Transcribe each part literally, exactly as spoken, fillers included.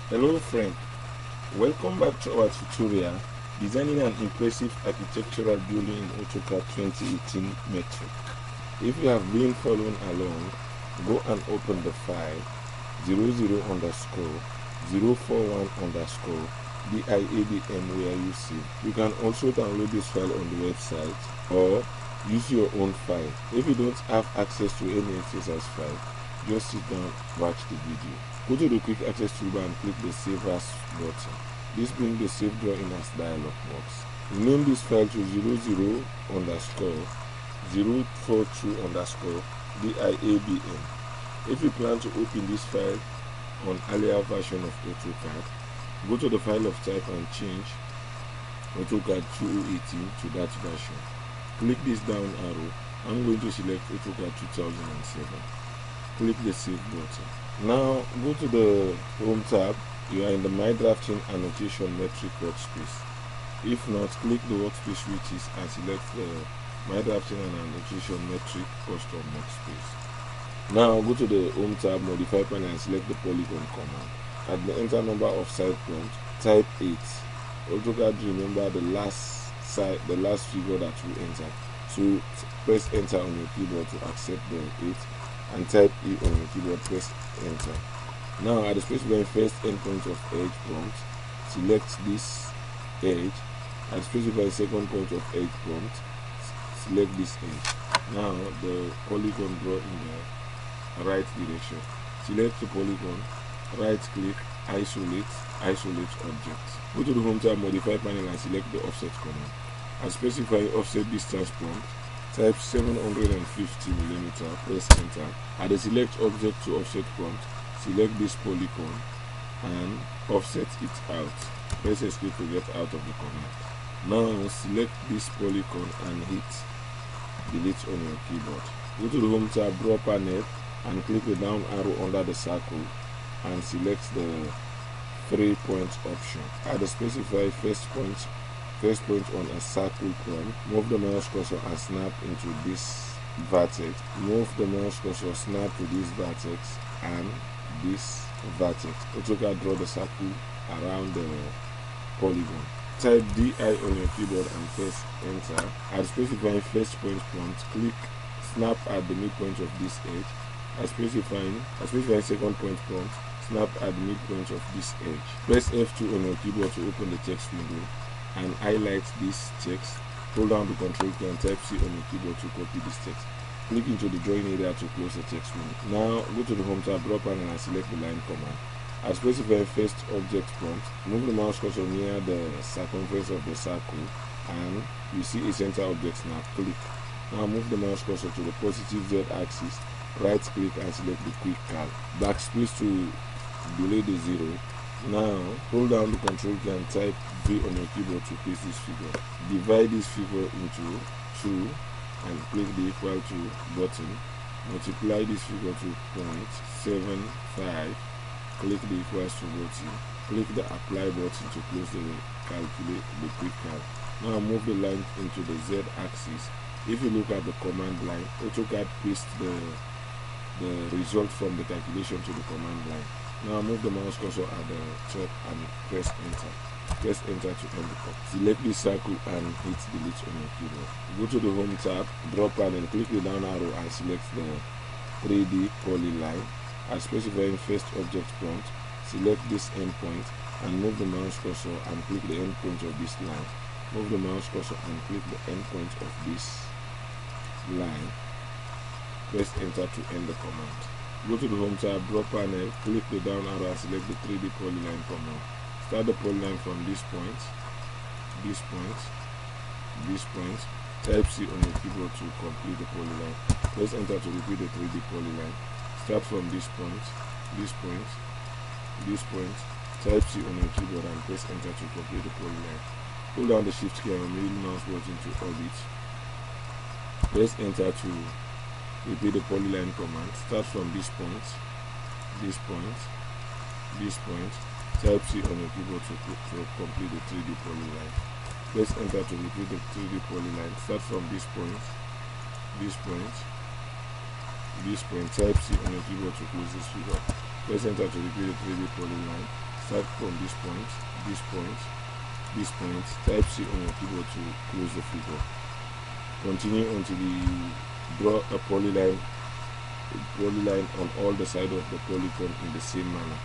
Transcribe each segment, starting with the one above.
Hello friend, welcome back to our tutorial designing an impressive architectural building in AutoCAD twenty eighteen metric. If you have been following along, go and open the file zero zero underscore zero four one underscore DIADM where you see. You can also download this file on the website or use your own file. If you don't have access to any exercise file, just sit down, watch the video. Go to the quick access toolbar and click the save as button. This brings the save drawing as dialog box. Rename this file to zero zero underscore zero four two underscore DIABM. If you plan to open this file on earlier version of AutoCAD, go to the file of type and change AutoCAD twenty eighteen to that version. Click this down arrow. I'm going to select AutoCAD two thousand seven. Click the save button. Now go to the home tab. You are in the My Drafting Annotation Metric workspace. If not, click the workspace switches and select the My Drafting and Annotation Metric custom workspace. Now go to the home tab, modify panel, and select the polygon command. At the enter number of side prompt, type eight. AutoCAD remember the last side, the last figure that you entered. So press enter on your keyboard to accept the eight. And type E on your keyboard, press enter. Now at the specified first endpoint of edge prompt, select this edge. At the specified second point of edge prompt, select this edge. Now the polygon draw in the right direction. Select the polygon, right click, isolate, isolate object. Go to the home tab, modify panel, and select the offset command. At specify offset distance prompt, type seven hundred fifty millimeter, press enter. At the select object to offset prompt, select this polygon and offset it out. Press escape to get out of the command. Now select this polygon and hit delete on your keyboard. Go to the home tab, draw panel, and click the down arrow under the circle and select the three point option. At the specify first point First point on a circle prompt, move the mouse cursor and snap into this vertex. Move the mouse cursor, snap to this vertex and this vertex. AutoCAD draw the circle around the polygon. Type D I on your keyboard and press enter. At specifying first point prompt, click snap at the midpoint of this edge. At specifying, at specifying second point prompt, snap at the midpoint of this edge. Press F two on your keyboard to open the text window and highlight this text. Hold down the control key and type C on your keyboard to copy this text. Click into the drawing area to close the text window. Now go to the home tab, draw panel, and select the line command. As specify first object prompt, move the mouse cursor near the circumference of the circle and you see a center object snap. Click. Now move the mouse cursor to the positive Z axis, right click and select the quick curve. Backspace to delay the zero. Now hold down the control key and type V on your keyboard to paste this figure. Divide this figure into two and click the equal to button. Multiply this figure to zero point seven five. Click the equals to button. Click the apply button to close the calculate the quick curve. Now move the line into the Z axis. If you look at the command line, AutoCAD pastes the the result from the calculation to the command line. Now move the mouse cursor at the top and press enter. Press enter to end the call. Select this circle and hit delete on your keyboard. Go to the home tab, draw panel, click the down arrow and select the three D polyline. As specifying first object prompt, select this endpoint and move the mouse cursor and click the endpoint of this line. Move the mouse cursor and click the endpoint of this line. Press enter to end the command. Go to the home tab, draw panel, click the down arrow and select the three D polyline command. Start the polyline from this point, this point, this point. Type C on your keyboard to complete the polyline. Press enter to repeat the three D polyline. Start from this point, this point, this point. Type C on your keyboard and press enter to complete the polyline. Hold down the shift key and middle mouse button to orbit. Press enter to repeat the polyline command. Start from this point, this point, this point. Type C on your keyboard to, to complete the three D polyline. Press enter to repeat the three D polyline. Start from this point, this point, this point. Type C on your keyboard to close this figure. Press enter to repeat the three D polyline. start from this point, this point, this point, type C on your keyboard to close the figure. Continue until you draw a polyline, a polyline on all the sides of the polygon in the same manner.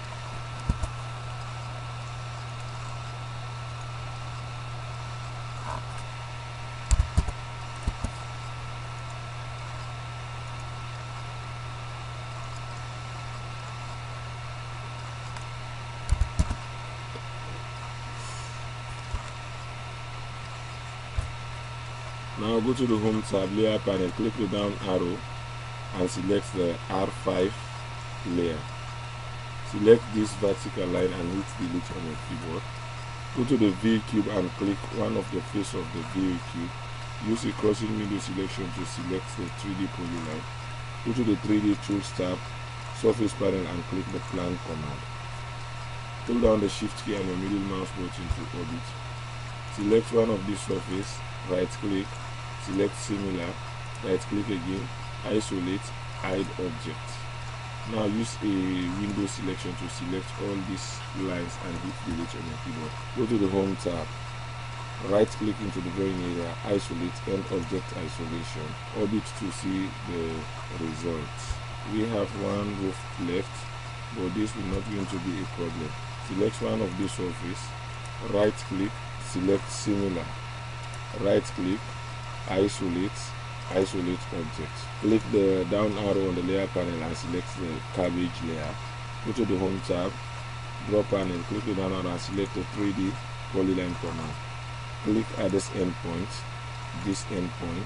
Now go to the Home tab, Layer panel, click the down arrow and select the R five layer. Select this vertical line and hit delete on your keyboard. Go to the V cube and click one of the face of the V cube. Use a crossing window selection to select the three D polyline. Go to the three D Tools tab, Surface panel and click the Plan command. Hold down the Shift key and your middle mouse button to orbit. Select one of these surface, right click, select similar, right click again, isolate, hide object. Now use a window selection to select all these lines and hit delete on your keyboard. Go to the Home tab, right click into the drawing area, isolate, end object isolation, orbit to see the results. We have one roof left, but this will not going to be a problem. Select one of these surface, right click, select similar, right click, isolate, isolate object. Click the down arrow on the layer panel and select the cabbage layer. Go to the Home tab, draw panel, click the down arrow and select the three D polyline command. Click at this endpoint, this endpoint,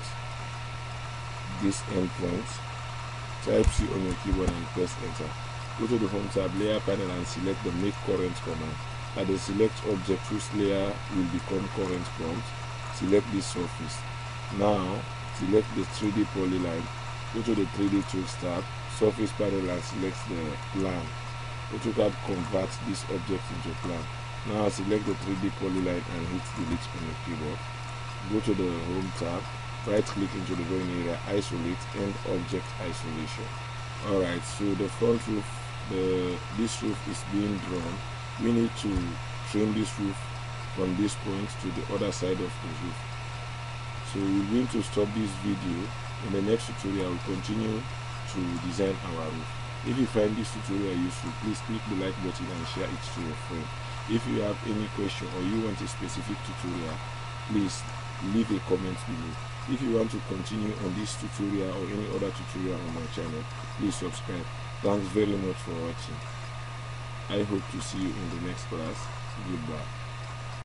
this endpoint. Type C on your keyboard and press enter. Go to the Home tab, layer panel and select the make current command. At the select object whose layer will become current prompt, select this surface. Now select the three D polyline. Go to the three D Tools tab, Surface panel and select the plan. AutoCAD converts this object into plan. Now select the three D polyline and hit delete on your keyboard. Go to the Home tab, right click into the drawing area, isolate, end object isolation. Alright, so the front roof, the this roof is being drawn. We need to trim this roof from this point to the other side of the roof. So we're going to stop this video. In the next tutorial we'll continue to design our roof. If you find this tutorial useful, please click the like button and share it to your friend. If you have any question or you want a specific tutorial, please leave a comment below. If you want to continue on this tutorial or any other tutorial on my channel, please subscribe. Thanks very much for watching. I hope to see you in the next class. Goodbye.